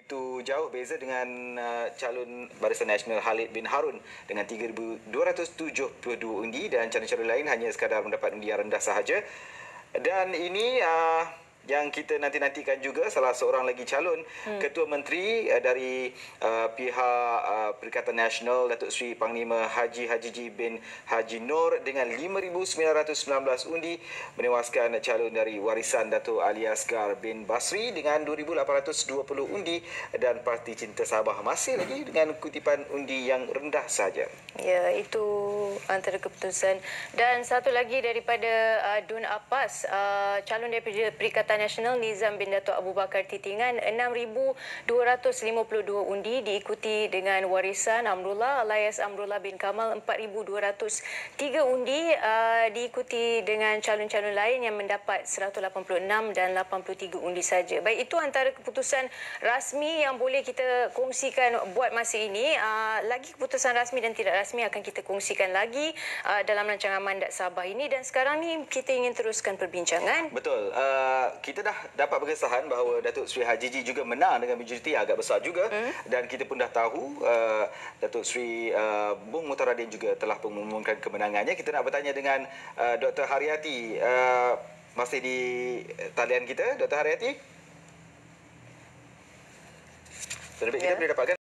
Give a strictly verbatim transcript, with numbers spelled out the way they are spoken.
Itu jauh beza dengan uh, calon Barisan Nasional Khalid bin Harun dengan tiga ribu dua ratus tujuh puluh dua undi dan calon-calon lain hanya sekadar mendapat undi yang rendah sahaja. Dan ini uh, yang kita nanti-nantikan juga salah seorang lagi calon hmm. Ketua Menteri uh, dari uh, pihak uh, Perikatan Nasional Datuk Seri Panglima Haji Hajiji bin Haji Nur dengan lima ribu sembilan ratus sembilan belas undi menewaskan calon dari Warisan Datuk Ali Asgar bin Basri dengan dua ribu lapan ratus dua puluh undi dan Parti Cinta Sabah masih lagi dengan kutipan undi yang rendah saja. Ya, itu antara keputusan. Dan satu lagi daripada uh, Dun Apas, uh, calon daripada Perikatan Nasional Nizam bin Datuk Abu Bakar Titingan enam ribu dua ratus lima puluh dua undi diikuti dengan Warisan Amrullah alias Amrullah bin Kamal empat ribu dua ratus tiga undi uh, diikuti dengan calon-calon lain yang mendapat seratus lapan puluh enam dan lapan puluh tiga undi saja. Baik, itu antara keputusan rasmi yang boleh kita kongsikan buat masa ini. Uh, lagi keputusan rasmi dan tidak rasmi akan kita kongsikan lagi uh, dalam rancangan Mandat Sabah ini, dan sekarang ni kita ingin teruskan perbincangan. Betul. Uh, kita dah dapat berkesahan bahawa Datuk Seri Hajiji juga menang dengan majoriti agak besar juga hmm. dan kita pun dah tahu uh, Datuk Seri uh, Bung Mutaradin juga telah mengumumkan kemenangannya. Kita nak bertanya dengan uh, Doktor Haryati, uh, masih di talian kita, Doktor Haryati. Lebih kita Ya. boleh dapatkan